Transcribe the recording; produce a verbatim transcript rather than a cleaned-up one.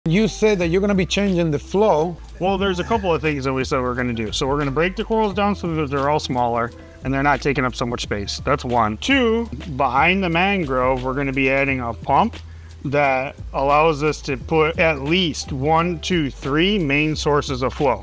You said that you're going to be changing the flow. Well, there's a couple of things that we said we're going to do. So we're going to break the corals down so that they're all smaller and they're not taking up so much space. That's one. Two, behind the mangrove, we're going to be adding a pump that allows us to put at least one, two, three main sources of flow.